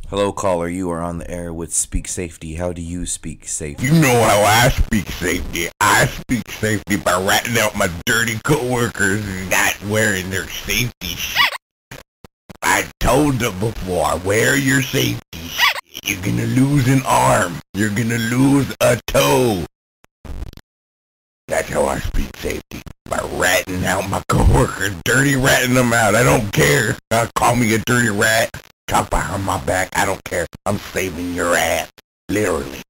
Hello, caller. You are on the air with Speak Safety. How do you speak safety? You know how I speak safety. I speak safety by ratting out my dirty coworkers not wearing their safety shit. I told them before, wear your safety shit. You're gonna lose an arm. You're gonna lose a toe. That's how I speak safety. By ratting out my coworkers, dirty ratting them out. I don't care. Call me a dirty rat. Talk behind my back. I don't care. I'm saving your ass. Literally.